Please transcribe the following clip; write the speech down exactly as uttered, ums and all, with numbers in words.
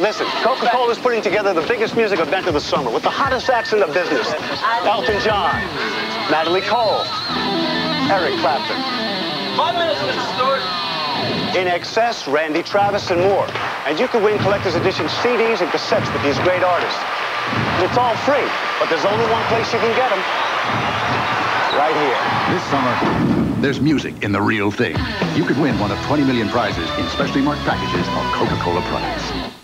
Listen, Coca-Cola is putting together the biggest music event of the summer with the hottest acts in the business. Elton John, Natalie Cole, Eric Clapton. Five minutes, Mister Stewart. In Excess, Randy Travis, and more. And you can win collector's edition C Ds and cassettes with these great artists. And it's all free, but there's only one place you can get them. Right here. This summer, there's music in the real thing. You could win one of twenty million prizes in specially marked packages of Coca-Cola products.